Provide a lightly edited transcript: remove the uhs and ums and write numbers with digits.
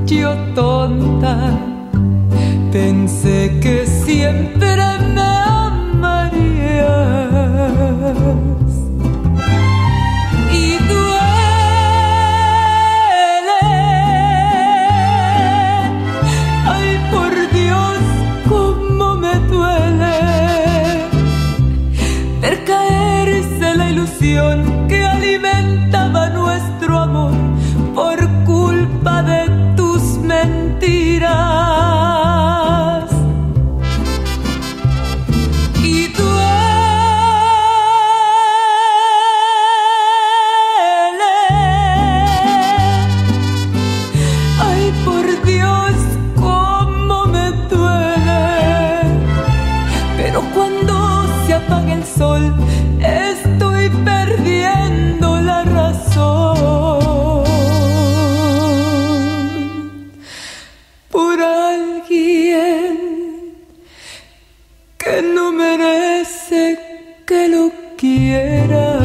Yo tonta, pensé que siempre me amarías. Y duele, ay por Dios, cómo me duele ver caerse la ilusión que alimentaba nuestro amor por culpa de tus mentiras. Y duele, ay por Dios, cómo me duele. Pero cuando se apaga el sol, estoy perdiendo la razón por alguien que no merece que lo quiera.